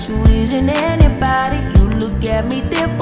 you isn't anybody. You look at me different.